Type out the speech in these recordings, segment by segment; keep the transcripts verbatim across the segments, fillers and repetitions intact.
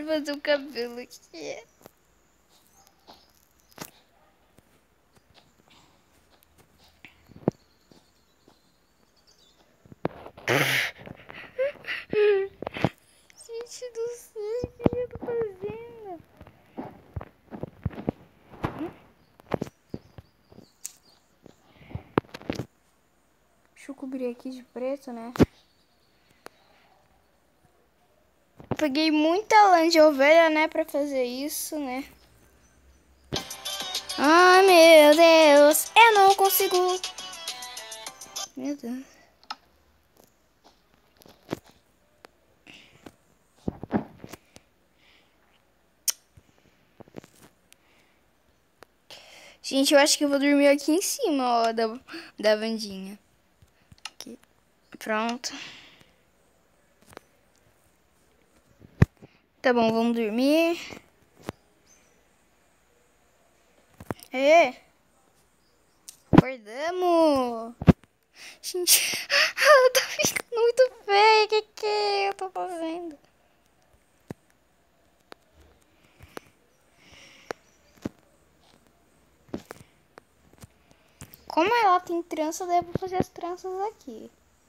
de fazer o cabelo aqui. Gente do céu, o que eu tô fazendo? Deixa eu cobrir aqui de preto, né? Eu peguei muita lã de ovelha, né, pra fazer isso, né? Ai, meu Deus, eu não consigo. Meu Deus. Gente, eu acho que eu vou dormir aqui em cima, ó, da, da Vandinha. Aqui. Pronto. Tá bom, vamos dormir. É. Acordamos. Gente, ela tá ficando muito feia. O que que eu tô fazendo? Como ela tem trança, eu devo fazer as tranças aqui.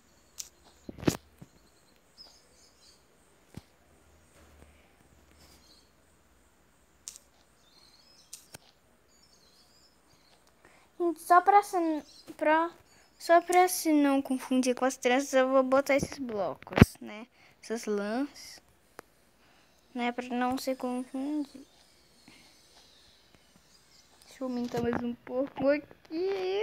Gente, só pra, pra, só pra se não confundir com as tranças, eu vou botar esses blocos, né? Essas lãs, né? Pra não se confundir. Deixa eu aumentar mais um pouco aqui.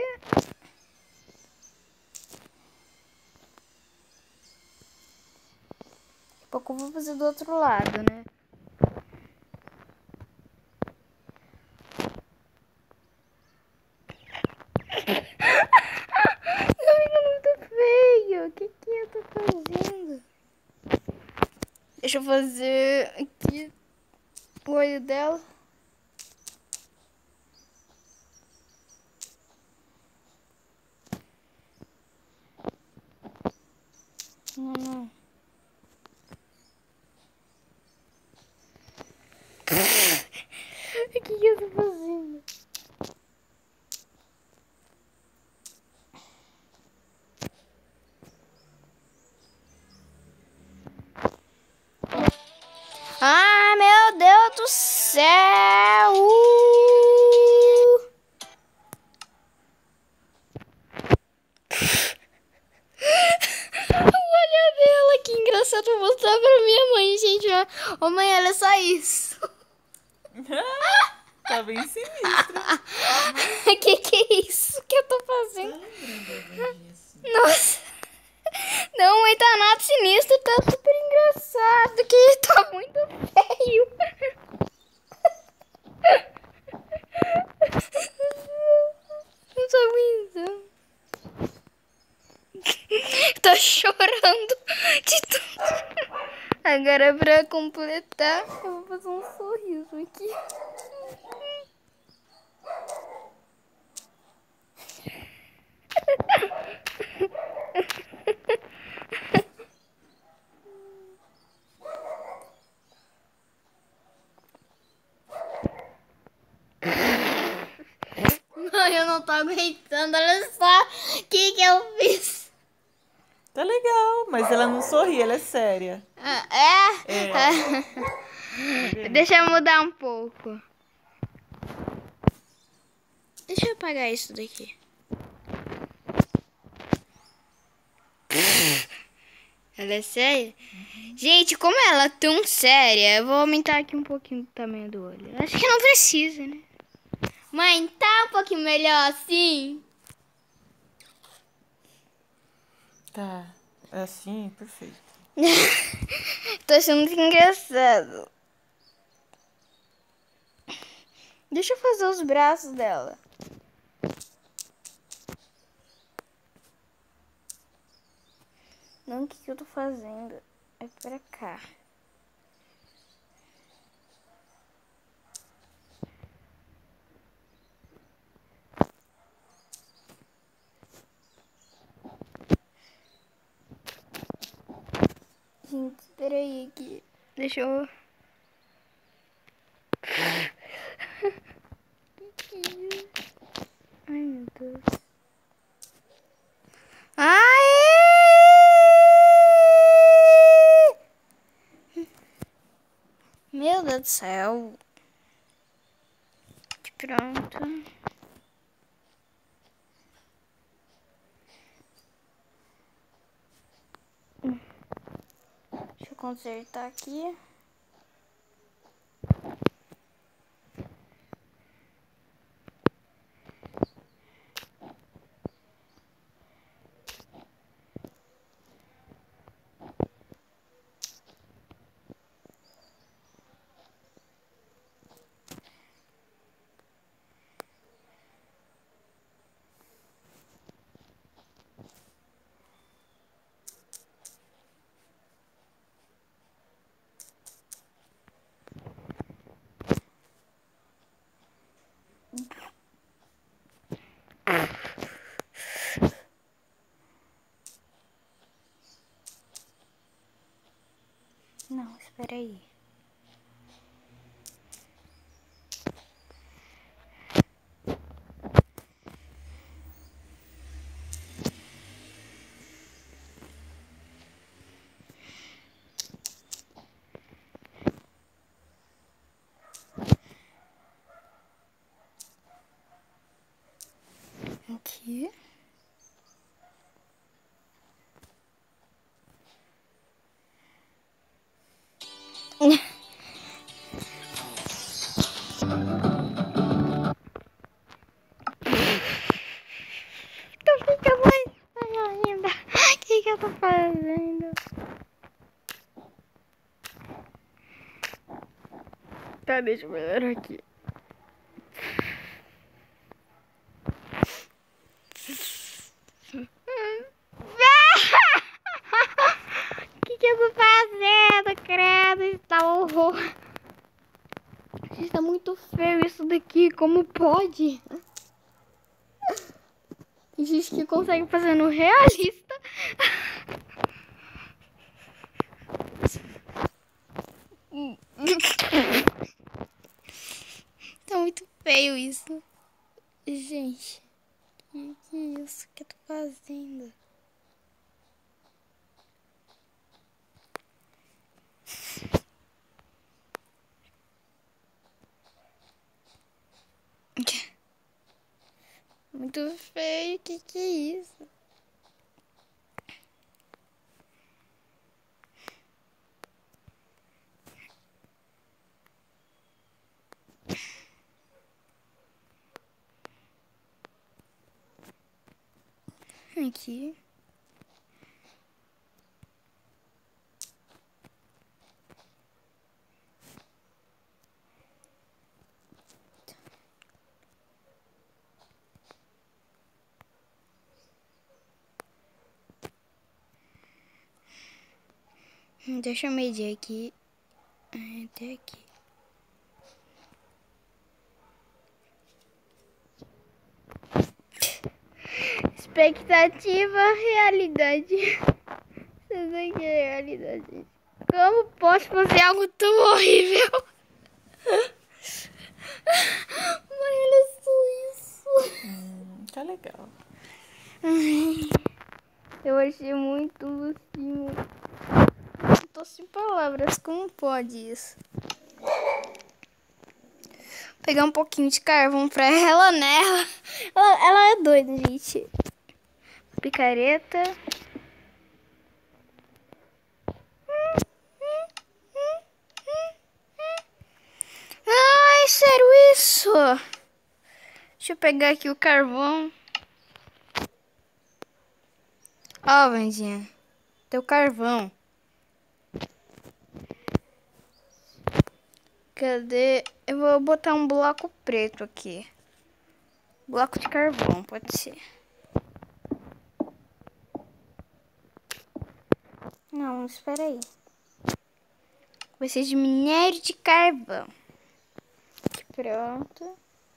Daqui a pouco eu vou fazer do outro lado, né? Tá ficando muito feio. O que que eu tô fazendo? Deixa eu fazer aqui o olho dela. Não, não. O que que eu tô fazendo? Ai, meu Deus do céu! Uh! Olha dela, que engraçado. Vou mostrar pra minha mãe, gente. Ô mãe, olha só isso. Tá bem sinistro. Que que é isso que eu tô fazendo? Tá lembrando a Vandinha assim. Nossa. Não, mãe, tá nada sinistro. Tá super engraçado. Que tá muito feio. Não tô aguentando. Tô chorando de tudo. Agora, pra completar, eu vou fazer um sorriso aqui. Ai, eu não tô aguentando. Olha só o que que eu fiz. Tá legal, mas ela não sorri, ela é séria. Ah, é? É. Deixa eu mudar um pouco. Deixa eu apagar isso daqui. Ela é séria? Uhum. Gente, como ela é tão séria, eu vou aumentar aqui um pouquinho o tamanho do olho. Acho que não precisa, né? Mãe, tá um pouquinho melhor assim? Tá, é assim, perfeito. Tô achando muito engraçado. Deixa eu fazer os braços dela. Não, o que, que eu tô fazendo? É pra cá. Gente, espera aí que... Deixa eu... do céu. Pronto. Deixa eu consertar aqui. Não, espera aí. Aqui. Então fica mais ainda. O que que eu tô fazendo? Tá, deixa eu melhorar aqui. O que que eu tô fazendo, credo? Está horror. Está muito feio isso daqui, como pode? Tem gente que consegue fazer no realista. Tá muito feio isso. Gente, que que é isso que eu tô fazendo? Muito feio, que que é isso? Aqui. Deixa eu medir aqui. Até aqui. Expectativa, realidade. Isso daqui é realidade. Como posso fazer algo tão horrível? Mas olha só isso. Hum, tá legal. Ai, eu achei muito assim. Tô sem palavras. Como pode isso? Vou pegar um pouquinho de carvão pra ela nela. Ela, ela é doida, gente. Picareta. Ai, sério isso? Deixa eu pegar aqui o carvão. Ó, Vandinha. Teu carvão. Cadê? Eu vou botar um bloco preto aqui. Bloco de carvão, pode ser. Não, espera aí. Vai ser de minério de carvão. Pronto.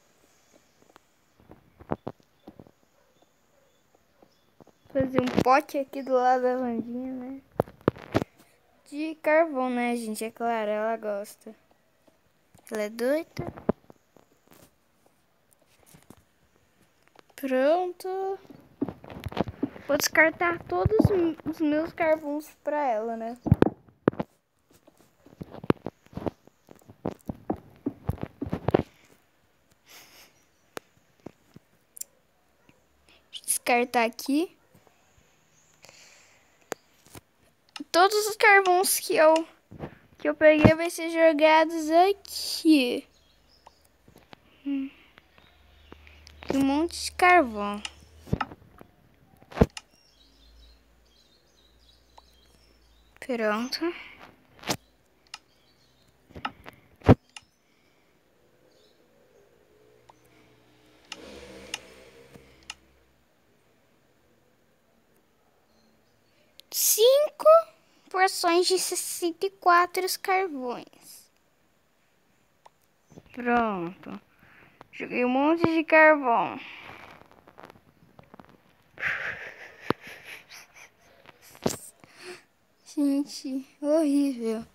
Fazer um pote aqui do lado da Vandinha, né? De carvão, né, gente? É claro, ela gosta. Ela é doida. Pronto. Vou descartar todos os meus carvões pra ela, né? descartar aqui. Todos os carvões que eu, que eu peguei vai ser jogados aqui. Hum. Um monte de carvão. Pronto. Cinco porções de sessenta e quatro carvões. Pronto. Joguei um monte de carvão. Gente, horrível.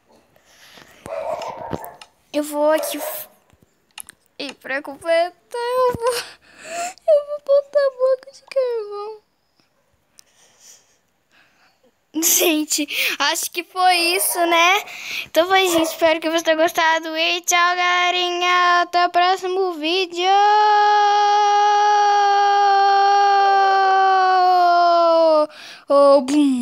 Eu vou aqui. E pra completar, eu vou. Eu vou botar a boca de carvão. Gente, acho que foi isso, né? Então foi, gente. Espero que você tenha gostado. E tchau, galerinha. Até o próximo vídeo. Oh, bum.